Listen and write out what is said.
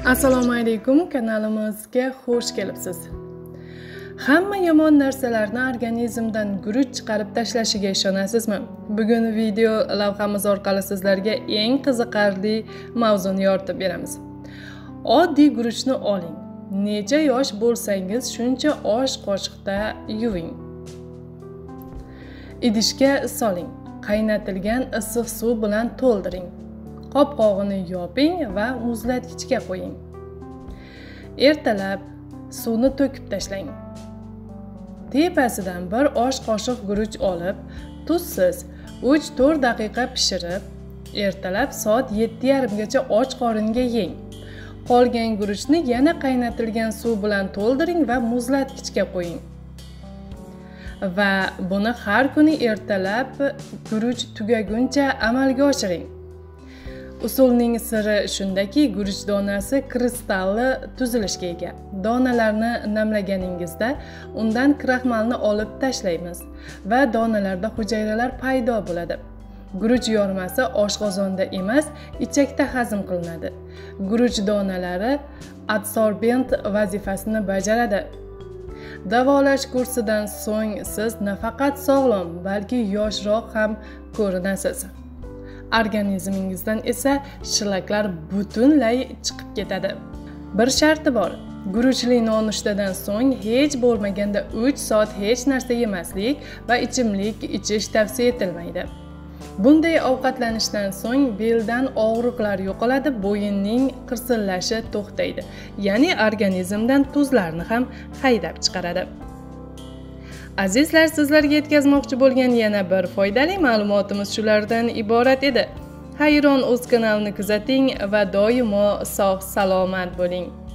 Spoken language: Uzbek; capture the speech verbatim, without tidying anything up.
Assalomu alaykum, kanalimizga xush kelibsiz. Hamma yomon narsalarni organizmdan guruch chiqarib tashlashiga ishonasizmi? Bugun video lavhamiz orqali sizlarga eng qiziqarli mavzuni yoritib beramiz. Oddiy guruchni oling. Necha yosh bo'lsangiz, shuncha osh qoshiqda yuving. Idishga soling. Qaynatilgan issiq suv bilan to'ldiring. Qopqog'ini yoping va muzlatgichga qo'ying. Ertalab suvni to'kib tashlang. Tepasidan bir osh qoshiq guruch olib, tuzsiz uch to'rt daqiqa pishirib, ertalab soat yetti yarim gacha och qoringa yeng. Qolgan guruchni yana qaynatilgan suv bilan to'ldiring va muzlatgichga qo'ying. Va buni har kuni ertalab guruch tugaguncha amalga oshiring. Usulning siri shundaki, guruch donasi kristalli tuzilishga ega. Donalarni namlaganingizda undan kraxmalni olib tashlaymiz va donalarda hujayralar paydo bo'ladi. Guruch yormasi oshqozonda emas, ichakda hazm qilinadi. Guruch donalari adsorbent vazifasini bajaradi. Davolash kursidan so'ng siz nafaqat sog'lom, balki yoshroq ham ko'rinasiz. Organizmingizdan esa shilaklar butunlay chiqib ketadi. Bir sharti bor. Guruchli nonushtadan so'ng hech bo'lmaganda uch soat hech narsa yemaslik va ichimlik ichish tavsiya etilmaydi. Bunday ovqatlanishdan so'ng beldan og'riqlar yo'qoladi, bo'yinning qirsillashi to'xtaydi. Ya'ni organizmdan tuzlarni ham haydab chiqaradi. Azizlar, sizlarga yetkazmoqchi bo'lgan yana bir foydali ma'lumotimiz shulardan iborat edi. Hayron o'z kanalini kuzating va doimo sog' salomat bo'ling.